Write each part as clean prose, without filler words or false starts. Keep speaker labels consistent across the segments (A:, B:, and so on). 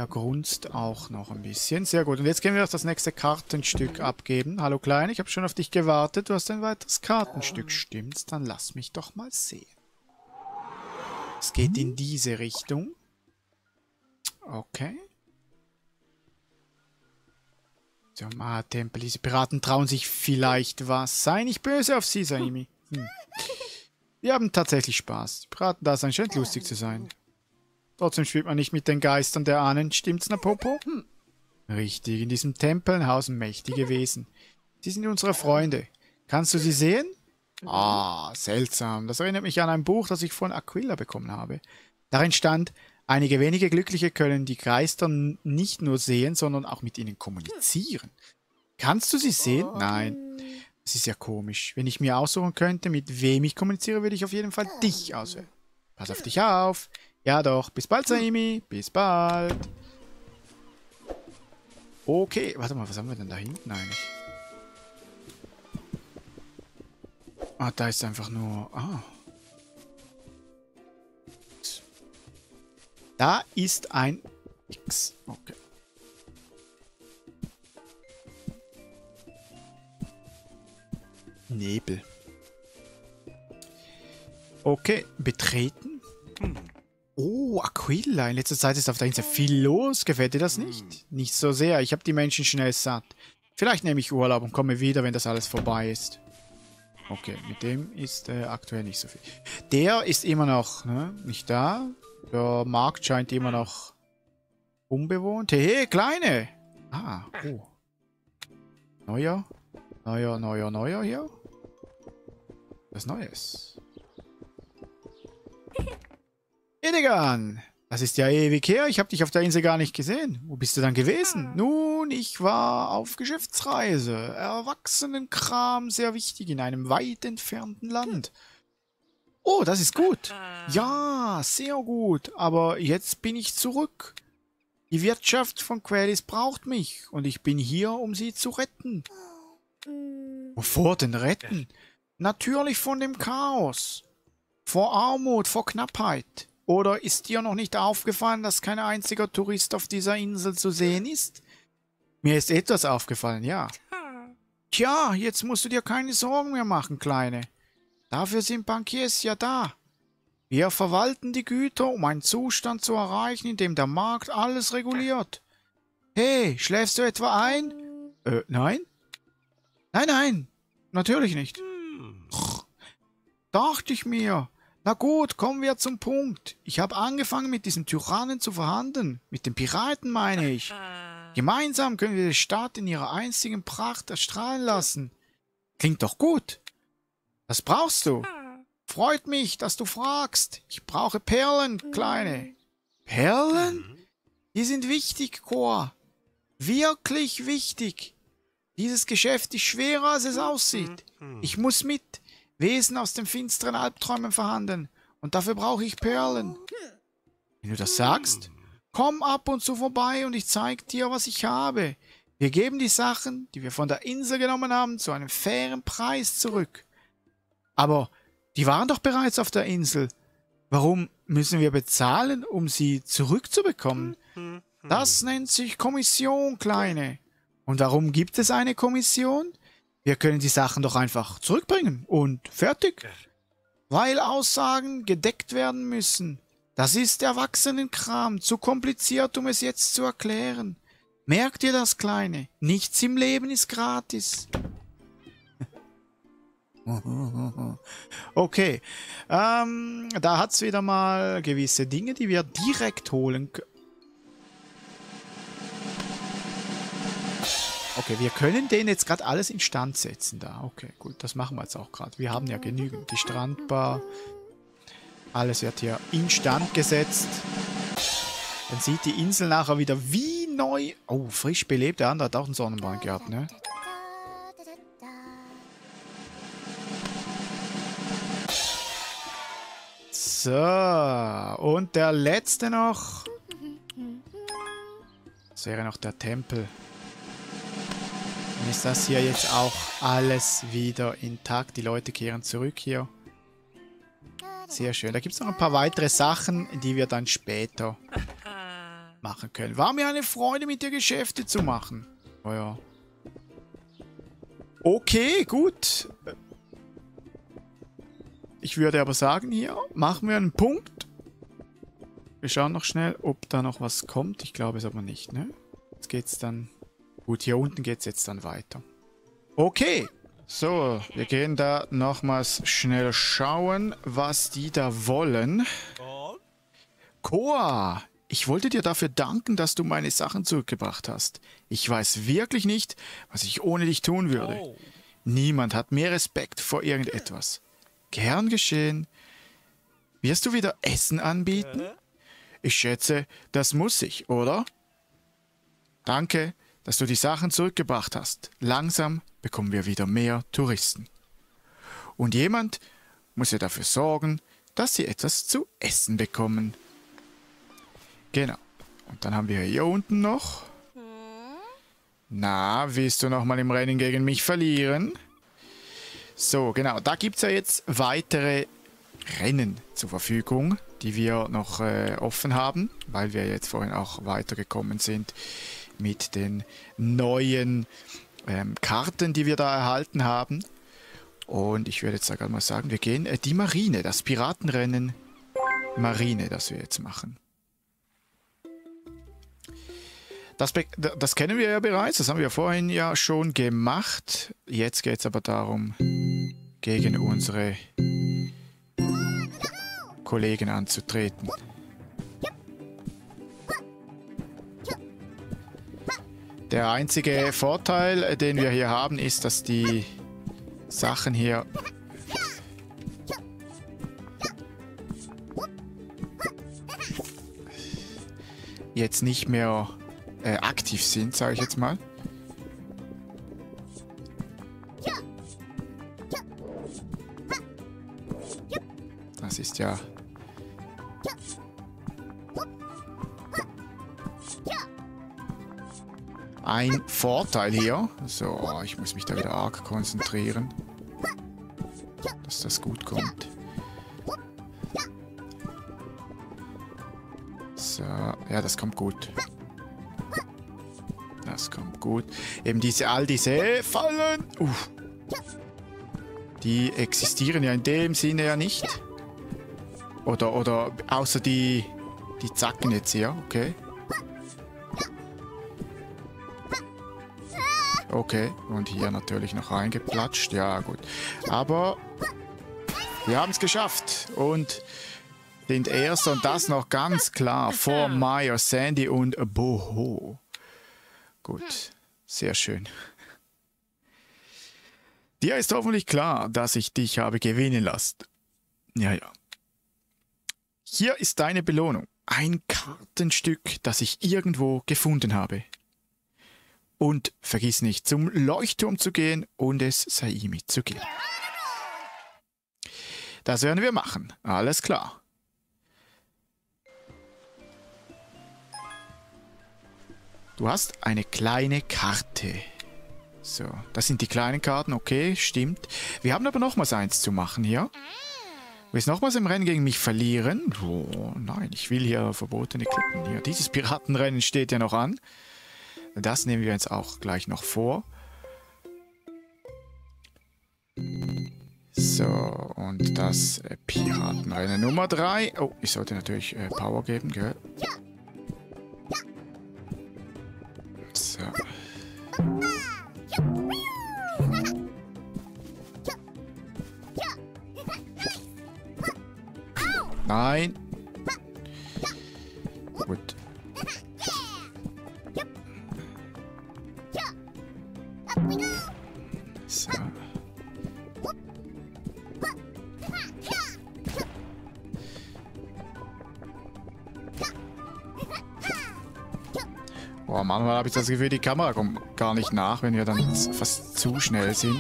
A: Der grunzt auch noch ein bisschen. Sehr gut. Und jetzt gehen wir das nächste Kartenstück abgeben. Hallo Klein, ich habe schon auf dich gewartet. Du hast ein weiteres Kartenstück. Stimmt's? Dann lass mich doch mal sehen. Es geht in diese Richtung. Okay. So, Tempel. Diese Piraten trauen sich vielleicht was. Sei nicht böse auf sie, Saimi. Wir haben tatsächlich Spaß. Die Piraten da sein scheint lustig zu sein. Trotzdem spielt man nicht mit den Geistern der Ahnen. Stimmt's, Napopo? Richtig, in diesem Tempel hausen mächtige Wesen. Sie sind unsere Freunde. Kannst du sie sehen? Ah, seltsam. Das erinnert mich an ein Buch, das ich von Aquila bekommen habe. Darin stand, einige wenige Glückliche können die Geister nicht nur sehen, sondern auch mit ihnen kommunizieren. Kannst du sie sehen? Nein. Das ist ja komisch. Wenn ich mir aussuchen könnte, mit wem ich kommuniziere, würde ich auf jeden Fall dich auswählen. Pass auf dich auf. Ja doch. Bis bald, Saimi. Bis bald. Okay. Warte mal, was haben wir denn da hinten eigentlich? Ah, da ist einfach nur... Ah. Da ist ein X. Okay. Nebel. Okay, betreten. Oh, Aquila. In letzter Zeit ist auf der Insel viel los. Gefällt dir das nicht? Nicht so sehr. Ich habe die Menschen schnell satt. Vielleicht nehme ich Urlaub und komme wieder, wenn das alles vorbei ist. Okay, mit dem ist aktuell nicht so viel. Der ist immer noch, ne, nicht da. Der Markt scheint immer noch unbewohnt. Hey, Kleine! Ah, oh. Neuer hier. Was Neues. Edegan! Das ist ja ewig her. Ich habe dich auf der Insel gar nicht gesehen. Wo bist du dann gewesen? Nun, ich war auf Geschäftsreise. Erwachsenenkram, sehr wichtig, in einem weit entfernten Land. Oh, das ist gut. Ja, sehr gut. Aber jetzt bin ich zurück. Die Wirtschaft von Quellis braucht mich. Und ich bin hier, um sie zu retten. Wovor denn retten? Natürlich von dem Chaos. Vor Armut, vor Knappheit. Oder ist dir noch nicht aufgefallen, dass kein einziger Tourist auf dieser Insel zu sehen ist? Mir ist etwas aufgefallen, ja. Tja, jetzt musst du dir keine Sorgen mehr machen, Kleine. Dafür sind Bankiers ja da. Wir verwalten die Güter, um einen Zustand zu erreichen, in dem der Markt alles reguliert. Hey, schläfst du etwa ein? Nein? Nein, natürlich nicht. Dachte ich mir. Na gut, kommen wir zum Punkt. Ich habe angefangen, mit diesen Tyrannen zu verhandeln. Mit den Piraten, meine ich. Gemeinsam können wir die Stadt in ihrer einzigen Pracht erstrahlen lassen. Klingt doch gut. Was brauchst du? Freut mich, dass du fragst. Ich brauche Perlen, Kleine. Perlen? Die sind wichtig, Chor. Wirklich wichtig. Dieses Geschäft ist schwerer, als es aussieht. Ich muss mit Wesen aus den finsteren Albträumen verhandeln. Und dafür brauche ich Perlen. Wenn du das sagst, komm ab und zu vorbei und ich zeige dir, was ich habe. Wir geben die Sachen, die wir von der Insel genommen haben, zu einem fairen Preis zurück. Aber die waren doch bereits auf der Insel. Warum müssen wir bezahlen, um sie zurückzubekommen? Das nennt sich Kommission, Kleine. Und warum gibt es eine Kommission? Wir können die Sachen doch einfach zurückbringen und fertig. Weil Aussagen gedeckt werden müssen. Das ist Erwachsenenkram, zu kompliziert, um es jetzt zu erklären. Merkt ihr das, Kleine? Nichts im Leben ist gratis. Okay, da hat es wieder mal gewisse Dinge, die wir direkt holen können. Okay, wir können den jetzt gerade alles instand setzen da. Okay, gut, das machen wir jetzt auch gerade. Wir haben ja genügend. Die Strandbar. Alles wird hier instand gesetzt. Dann sieht die Insel nachher wieder wie neu... Oh, frisch belebt. Der andere hat auch einen Sonnenbrand gehabt, ne? So, und der letzte noch. Das wäre noch der Tempel. Dann ist das hier jetzt auch alles wieder intakt. Die Leute kehren zurück hier. Sehr schön. Da gibt es noch ein paar weitere Sachen, die wir dann später machen können. War mir eine Freude, mit dir Geschäfte zu machen. Oh ja. Okay, gut. Ich würde aber sagen, hier machen wir einen Punkt. Wir schauen noch schnell, ob da noch was kommt. Ich glaube es aber nicht, ne? Jetzt geht's dann... Gut, hier unten geht's jetzt dann weiter. Okay. So, wir gehen da nochmals schnell schauen, was die da wollen. Koa, ich wollte dir dafür danken, dass du meine Sachen zurückgebracht hast. Ich weiß wirklich nicht, was ich ohne dich tun würde. Niemand hat mehr Respekt vor irgendetwas. Gern geschehen. Wirst du wieder Essen anbieten? Ich schätze, das muss ich, oder? Danke, dass du die Sachen zurückgebracht hast. Langsam bekommen wir wieder mehr Touristen. Und jemand muss ja dafür sorgen, dass sie etwas zu essen bekommen. Genau. Und dann haben wir hier unten noch... Na, willst du noch mal im Rennen gegen mich verlieren? So, genau. Da gibt es ja jetzt weitere Rennen zur Verfügung, die wir noch offen haben, weil wir jetzt vorhin auch weitergekommen sind mit den neuen Karten, die wir da erhalten haben. Und ich würde jetzt sogar mal sagen, wir gehen die Marine, das Piratenrennen Marine, das wir jetzt machen. Das kennen wir ja bereits, das haben wir vorhin ja schon gemacht. Jetzt geht es aber darum, gegen unsere Kollegen anzutreten. Der einzige Vorteil, den wir hier haben, ist, dass die Sachen hier jetzt nicht mehr aktiv sind, sage ich jetzt mal. Das ist ja ein Vorteil hier. So, ich muss mich da wieder arg konzentrieren, dass das gut kommt. So, ja, das kommt gut. Das kommt gut. Eben all diese Fallen, die existieren ja in dem Sinne ja nicht. Oder außer die Zacken jetzt hier, okay. Okay, und hier natürlich noch reingeplatscht, ja gut. Aber wir haben es geschafft und sind Erster und das noch ganz klar vor Maya, Sandy und Boho. Gut, sehr schön. Dir ist hoffentlich klar, dass ich dich habe gewinnen lassen. Ja, ja. Hier ist deine Belohnung. Ein Kartenstück, das ich irgendwo gefunden habe. Und vergiss nicht, zum Leuchtturm zu gehen und es Saimi zu geben. Das werden wir machen. Alles klar. Du hast eine kleine Karte. So, das sind die kleinen Karten. Okay, stimmt. Wir haben aber nochmals eins zu machen hier. Willst du nochmals im Rennen gegen mich verlieren? Oh, nein, ich will hier verbotene Klippen. Hier, dieses Piratenrennen steht ja noch an. Das nehmen wir uns auch gleich noch vor. So, und das Piratenrennen Nummer 3. Oh, ich sollte natürlich Power geben, gell? So. Nein. Gut. So. Boah, manchmal habe ich das Gefühl, die Kamera kommt gar nicht nach, wenn wir dann fast zu schnell sind.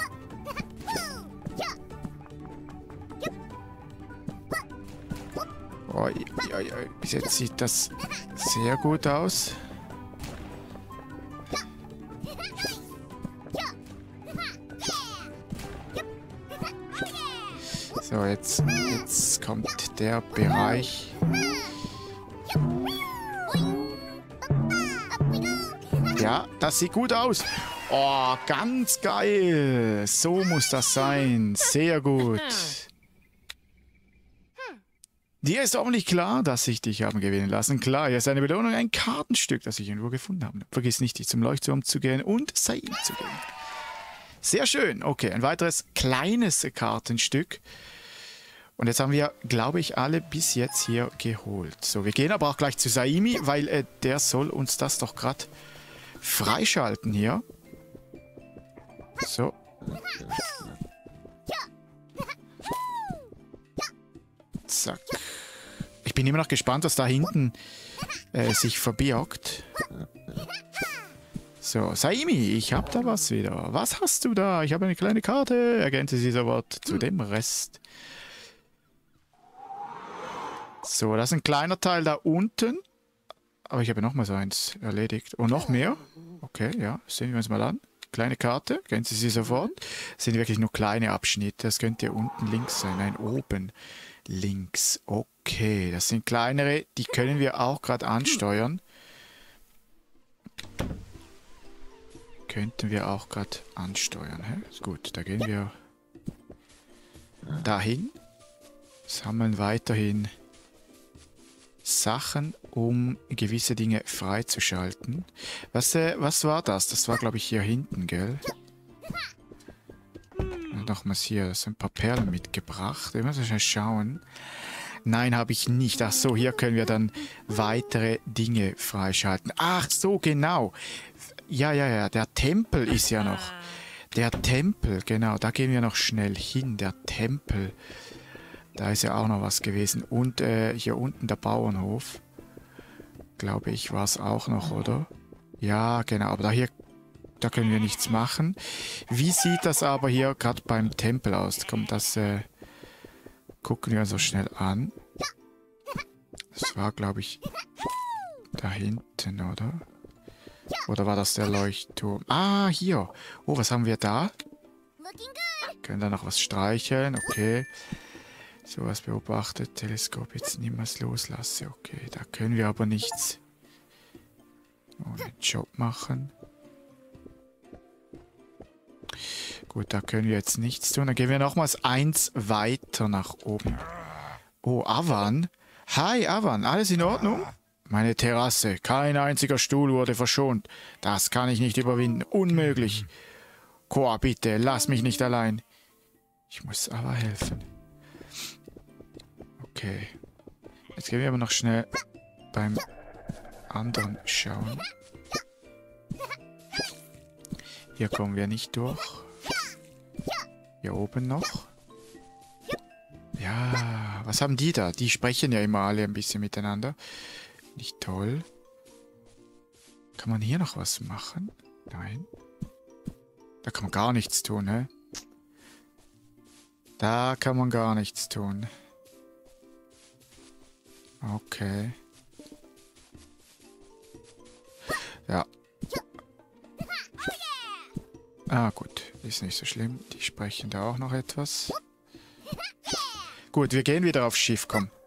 A: Boah, bis jetzt sieht das sehr gut aus. So, jetzt kommt der Bereich. Ja, das sieht gut aus. Oh, ganz geil. So muss das sein. Sehr gut. Dir ist auch nicht klar, dass ich dich haben gewinnen lassen. Klar, hier ist eine Belohnung, ein Kartenstück, das ich irgendwo gefunden habe. Vergiss nicht, dich zum Leuchtturm zu gehen und Saim zu gehen. Sehr schön. Okay, ein weiteres kleines Kartenstück. Und jetzt haben wir, glaube ich, alle bis jetzt hier geholt. So, wir gehen aber auch gleich zu Saimi, weil der soll uns das doch gerade freischalten hier. So. Zack. Ich bin immer noch gespannt, was da hinten sich verbirgt. So, Saimi, ich hab da was wieder. Was hast du da? Ich habe eine kleine Karte. Ergänze dieser Wort zu dem Rest. So, das ist ein kleiner Teil da unten. Aber ich habe noch mal so eins erledigt. Und noch mehr? Okay, ja, sehen wir uns mal an. Kleine Karte, ergänze sie sofort. Das sind wirklich nur kleine Abschnitte. Das könnte unten links sein. Nein, oben links. Okay, das sind kleinere. Die können wir auch gerade ansteuern. Könnten wir auch gerade ansteuern. Hä? Gut, da gehen wir dahin. Sammeln weiterhin Sachen, um gewisse Dinge freizuschalten. Was war das? Das war, glaube ich, hier hinten, gell? Nochmals hier, so ein paar Perlen mitgebracht. Ich muss schnell schauen. Nein, habe ich nicht. Ach so, hier können wir dann weitere Dinge freischalten. Ach so, genau. Ja, der Tempel ist ja noch. Der Tempel, genau, da gehen wir noch schnell hin. Der Tempel. Da ist ja auch noch was gewesen. Und hier unten der Bauernhof. Glaube ich, war es auch noch, oder? Ja, genau. Aber da können wir nichts machen. Wie sieht das aber hier gerade beim Tempel aus? Komm, das gucken wir uns so schnell an. Das war, glaube ich, da hinten, oder? Oder war das der Leuchtturm? Ah, hier. Oh, was haben wir da? Können da noch was streicheln? Okay. Sowas beobachtet. Teleskop jetzt niemals loslasse. Okay, da können wir aber nichts ohne Job machen. Gut, da können wir jetzt nichts tun. Dann gehen wir nochmals eins weiter nach oben. Oh, Avan. Hi, Avan. Alles in Ordnung? Meine Terrasse. Kein einziger Stuhl wurde verschont. Das kann ich nicht überwinden. Unmöglich. Koa, bitte, lass mich nicht allein. Ich muss aber helfen. Okay. Jetzt gehen wir aber noch schnell beim anderen schauen. Hier kommen wir nicht durch. Hier oben noch. Ja, was haben die da? Die sprechen ja immer alle ein bisschen miteinander. Nicht toll. Kann man hier noch was machen? Nein. Da kann man gar nichts tun, ne? Da kann man gar nichts tun. Okay. Ja. Ah, gut. Ist nicht so schlimm. Die sprechen da auch noch etwas. Gut, wir gehen wieder aufs Schiff, komm.